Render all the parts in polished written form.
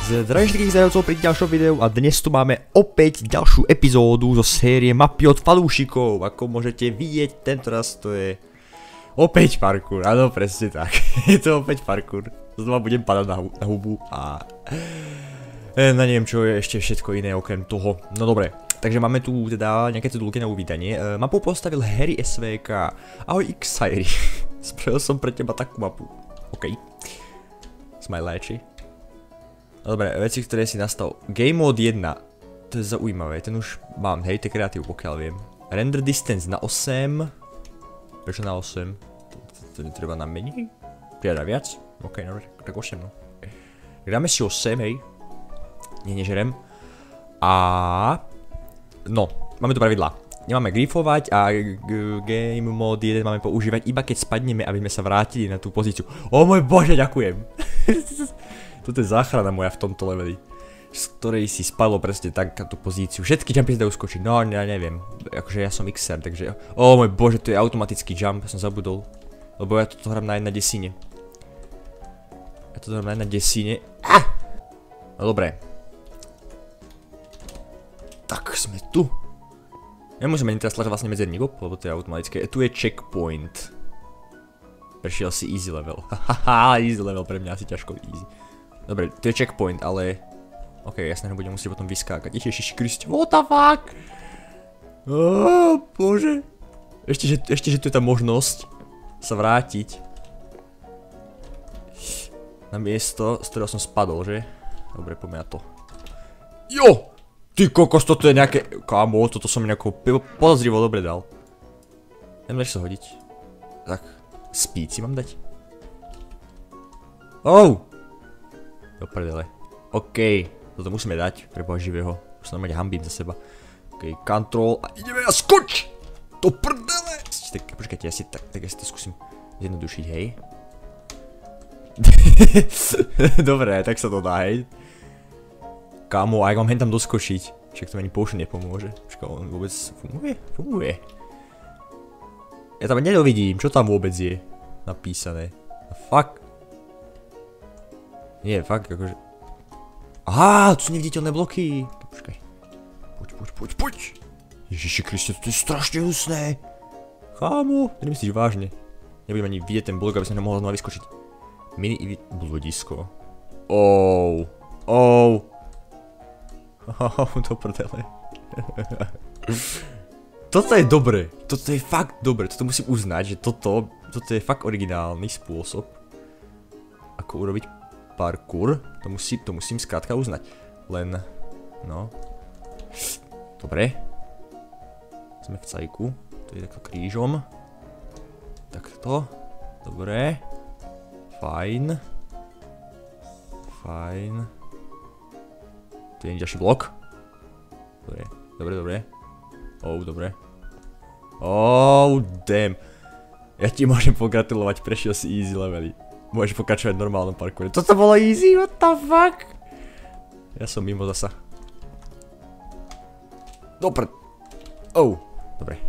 Zdravím všetkých zdravcov pri ďalšom videu a dnes tu máme opäť ďalšiu epizódu zo série mapy od fanúšikov. Ako môžete vidieť, tentoraz to je opäť parkour, áno presne tak, je to opäť parkour. Znova budem padať na hubu a neviem čo je ešte všetko iné okrem toho. No dobre, takže máme tu teda nejaké cedulky na uvítanie. Mapu postavil Harry SVK. Ahoj X-Harry, spravil som pre teba takú mapu. OK. Smajléči. Dobre, veci, ktoré si nastav. Game mode 1. To je zaujímavé, ten už mám, hej, to je kreatív, pokiaľ viem. Render distance na 8. Prečo na 8? To netreba na menej? Priada viac? OK, no tak 8 no. Dáme si 8, hej. Nežerem. A... No, máme tu pravidlá. Nemáme grifovať a game mode 1 máme používať iba keď spadneme, aby sme sa vrátili na tú pozíciu. O môj bože, ďakujem. Toto je záchrana moja v tomto leveli, z ktorej si spadlo presne tak na tú pozíciu. Všetky jumpy sa dajú skočiť, no ja neviem, akože ja som XR, takže... O môj bože, to je automatický jump, ja som zabudol. Lebo ja toto hrám na 1 desine. Ja toto hrám na 1 desine. No dobre. Tak sme tu. Nemôžeme ani teraz tlačiť vlastne medzerník, lebo to je automatické. Tu je checkpoint. Prešiel si easy level. Hahaha, easy level pre mňa asi ťažko easy. Dobre, to je checkpoint, ale... Ok, jasne, budem musieť potom vyskákať. Ježiši Kriste, what the fuck? Bože. Ešte, že tu je tá možnosť sa vrátiť na miesto, z ktorého som spadol, že? Dobre, poďme na to. Jo! Ty kokos, toto je nejaké... Kámo, toto som mi nejakou podozrivo dobre dal. Nemôžeš sa hodiť. Tak, speed si mám dať. Oh! Do prdele. OK, toto musíme dať pre boha živého. Už sa normálne hambím za seba. OK, control a ideme a skoč! Do prdele! Počkajte, ja si to skúsim zjednodušiť, hej. Dobre, tak sa to dá, hej. Kámo, a jak mám hen tam doskočiť? Však to ani potion nepomôže. Počkaj, on vôbec funguje? Funguje. Ja tam nedovidím, čo tam vôbec je napísané. Fuck. Nie, fakt, akože... Aha, tu sú neviditeľné bloky. Počkaj. Poď. Ježiši Kriste, to je strašne husné. Chámo, to nemyslíš vážne. Nebudem ani vidieť ten blok, aby som nemohol znova vyskočiť. Mini evit blodisko. To prdele. Toto je dobre. Toto je fakt dobre. Toto musím uznať, že toto je fakt originálny spôsob, ako urobiť parkour. To musím skrátka uznať. Len, no. Dobre. Sme v cajku. To je takto krížom. Takto. Dobre. Fajn. Tu je ďalší blok. Dobre. Dobre. Damn. Ja ti môžem pogratulovať, prešiel si easy levely. Môžeš pokračovať v normálnom parkoure. Toto bolo easy, what the fuck? Ja som mimo zasa. Dobre. Dobre.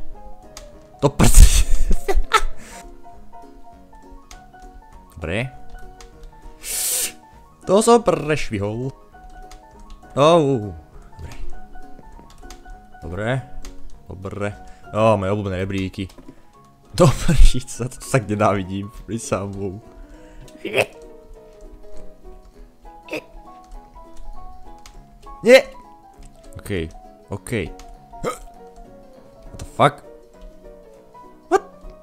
Dobre. To som prešvihol. Dobre. Moje obľúbené rebríky. Dobre, sa to tak nenávidím. Pri samou. Nie! OK. What the fuck? What?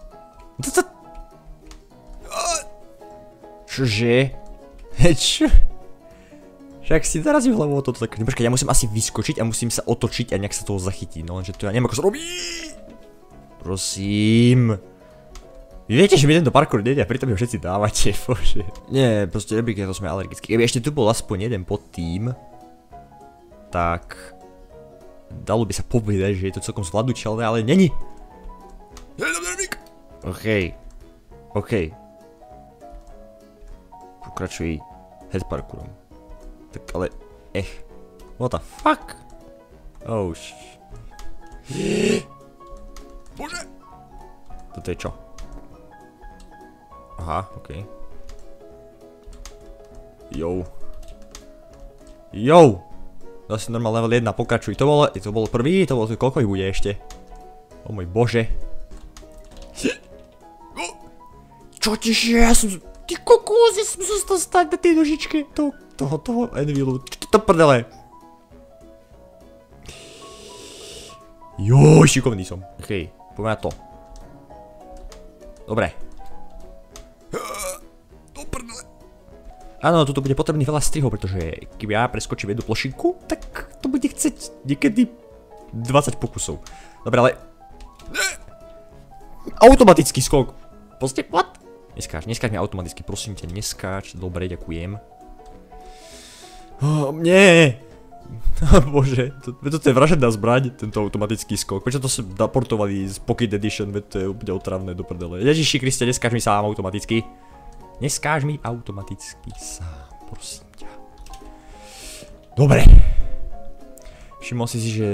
Čože? Čo? Však si narazím hlavou o toto tak... Počkaj, ja musím asi vyskočiť a musím sa otočiť a nejak sa toho zachytiť. No lenže to ja neviem ako sa robí. Prosím. Vy viete, že mi tento parkour nejde a pritom ho všetci dávate, bože. Nie, proste rebríky, to sme alergickí. Keby ešte tu bol aspoň jeden pod tým, tak... Dalo by sa povedať, že je to celkom zvládnutelné, ale není. OK. Pokračuj head parkourom. Tak ale... What the fuck? Bože! Toto je čo? Aha, OK. Jo. Jo! Dal si normálne level 1, pokračuj. To bol prvý, koľko ich bude ešte? O môj bože. Čo ti je? Ja som... Ty kokos, ja som sa stať na tej nožičke. Toho Envilu. Čo to prdele? Joj, šikovný som. Okej, poďme na to. Dobre. Áno, toto bude potrebný veľa strihov, pretože keď ja preskočím jednu plošinku, tak to bude chceť niekedy 20 pokusov. Dobre, ale... Automatický skok. Proste, what? Neskáč mi automaticky, prosím ťa, neskáč. Dobre, ďakujem. Nie. Bože, toto je vražedná zbraň, tento automatický skok. Prečo to sa portovali z Pocket Edition, veď to je úplne otravné do prdele. Ježiši Kriste, neskáč mi sám automaticky. Neskáž mi automaticky sám, prosím ťa. Dobre. Všimol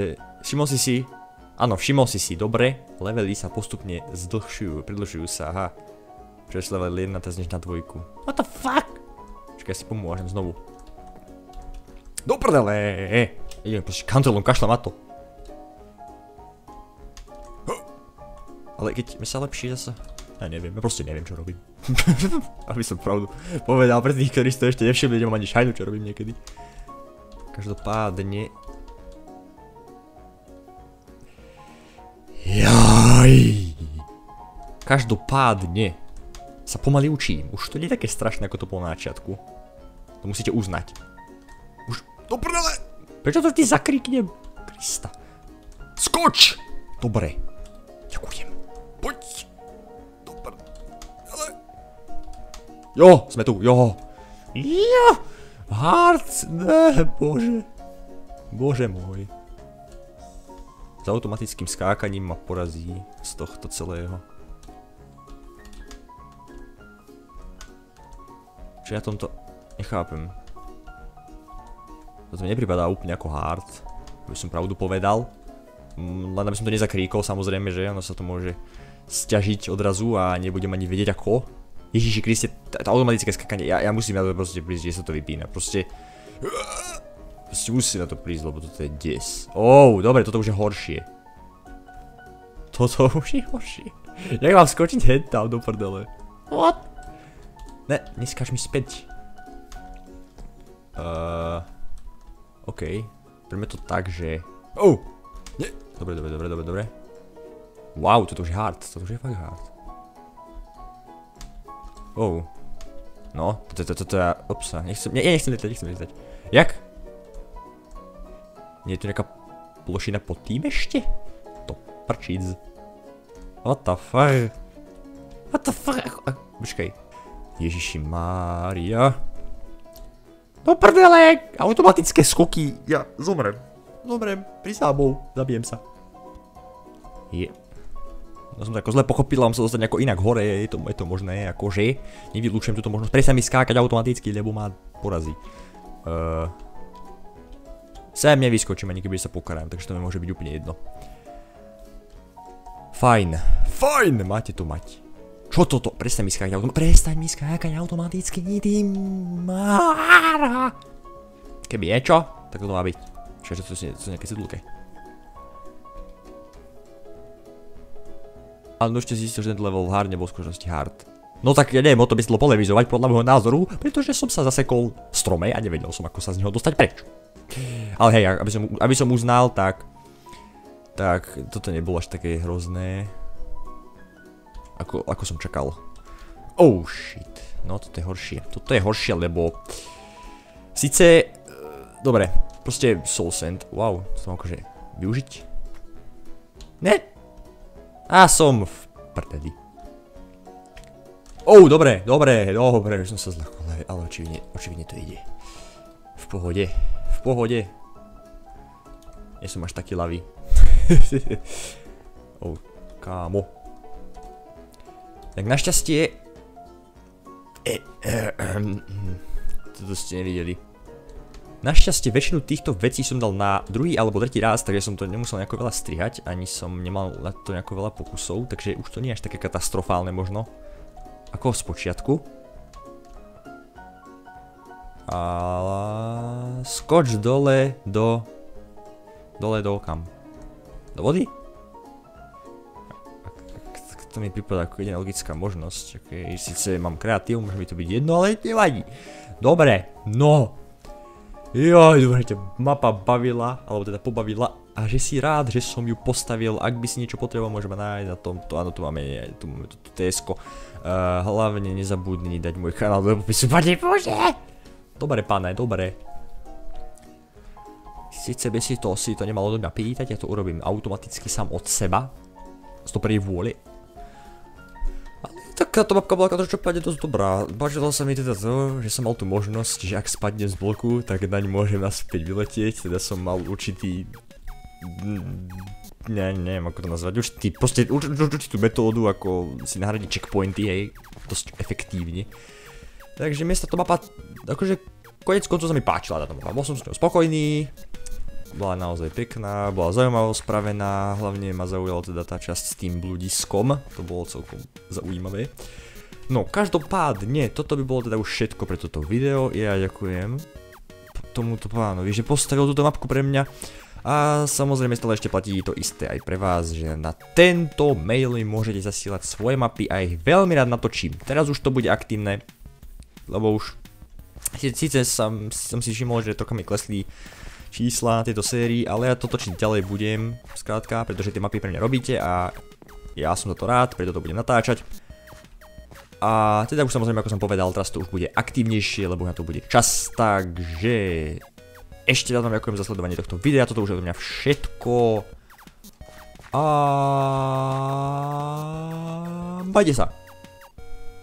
si si, dobre. Levely sa postupne predlžujú sa, aha. Čo je level 1, teraz než na 2. What the fuck? Čakaj, ja si pomôžem znovu. Do prdele. Ideme proste kantelom, kašľam na to. Ale keď mi sa lepší zase. Ja neviem, ja proste neviem, čo robím. Aby som pravdu povedal, pre tých, ktorí si to ešte nevšimli, nemám ani šajnu, čo robím niekedy. Každopádne... Jaj. Každopádne sa pomaly učím. Už to nie je také strašné, ako to bolo na začiatku. To musíte uznať. Už... Do prdele! Prečo to ty zakriknem? Krista. Skoč! Dobre. Ďakujem. Poď. Jo, sme tu, jo. Jo. Hearts, ne, bože. Bože môj. S automatickým skákaním ma porazí z tohto celého. Čo ja tomto nechápem. Toto mi nepripadá úplne ako hard. Aby som pravdu povedal. Len aby som to nezakríkol, samozrejme, že ono sa to môže sťažiť odrazu a nebudem ani vedieť ako. Ježiši Kriste, to automatické skakanie, ja musím na to proste prísť, že sa to vypína, proste musím na to prísť, lebo toto je des. Dobre, toto už je horšie. Toto už je horšie. Jak mám skočiť head tam do prdele? What? Ne, neskáč mi späť. OK, poďme to tak, že... Nie. Dobre. Wow, toto už je hard, toto už je fakt hard. No, toto ja... Upsa, nechcem lietať. Jak? Nie je tu nejaká plošina pod tým ešte? To prčíc. What the fuck? Počkaj. Ježiši Mária. No prdele! Automatické skoky. Ja zomrem. Prisábou. Zabijem sa. No som to ako zle pochopil, mám sa dostať nejako inak hore, je to možné, akože. Nevylúčujem túto možnosť, prestaň mi skákať automaticky, lebo ma porazí. Sem nevyskočím ani keby sa pokarám, takže to mi môže byť úplne jedno. Fajn, máte to mať. Čo toto? Prestaň mi skákať automaticky, ty mára. Keby je čo, tak to má byť. Čiže to sú nejaké sedulke. Ale ešte zistil, že ten level hard nebol v skutočnosti hard. No tak ja neviem, o to by sa dalo polemizovať podľa môjho názoru, pretože som sa zasekol v strome a nevedel som, ako sa z neho dostať preč. Ale hej, aby som uznal, tak toto nebolo až také hrozné, ako som čakal. Shit. No toto je horšie, lebo síce, dobre, proste Soul Sand, wow, to mám akože využiť? Ne! A som v prdeli. Dobre, že som sa zľakol, ale očividne to ide. V pohode. Nie som až taký ľavý. Kámo. Tak našťastie... Toto ste nevideli. Našťastie väčšinu týchto vecí som dal na druhý alebo tretí raz, takže som to nemusel nejako veľa strihať, ani som nemal na to nejako veľa pokusov, takže už to nie je až také katastrofálne možno, ako v spočiatku. Ale skoč dole do kam? Do vody? To mi prípada ako jediná logická možnosť. Okay. Sice mám kreatív, môže mi to byť jedno, ale nevadí. Dobre, no. Joj, dobre, ťa mapa bavila, alebo teda pobavila. A že si rád, že som ju postavil. Ak by si niečo potreboval, môžeme nájsť na tomto. Áno, tu máme toto TS-ko. Hlavne nezabudni dať môj kanál do popisu. Pane Bože! Dobre, pane, dobre. Sice by si to nemalo do mňa pýtať, ja to urobím automaticky sám od seba. Z dobrej vôle. Tak táto mapka bola každopádne dosť dobrá. Páčilo sa mi teda to, že som mal tú možnosť, že ak spadnem z bloku, tak naň môžem naspäť vyletieť. Teda som mal určitý... neviem ako to nazvať, určitú metódu, ako si nahradiť checkpointy, hej, dosť efektívne. Takže mne sa to mapa, akože konec koncov sa mi páčila táto mapa, bol som s ňou spokojný. Bola naozaj pekná, bola zaujímavo spravená, hlavne ma zaujala teda tá časť s tým bludiskom, to bolo celkom zaujímavé. No, každopádne, toto by bolo teda už všetko pre toto video, ja ďakujem tomuto pánovi, že postavil túto mapku pre mňa. A samozrejme stále ešte platí to isté aj pre vás, že na tento mail mi môžete zasielať svoje mapy a ich veľmi rád natočím. Teraz už to bude aktívne, lebo už síce som si všimol, že trocha mi klesli čísla tejto sérii, ale ja to točiť ďalej budem, skrátka, pretože tie mapy pre mňa robíte a ja som za to rád, preto to budem natáčať. A teda už samozrejme, ako som povedal, teraz to už bude aktívnejšie, lebo na to bude čas, takže ešte raz vám ďakujem za sledovanie tohto videa, toto už je od mňa všetko. A majte sa.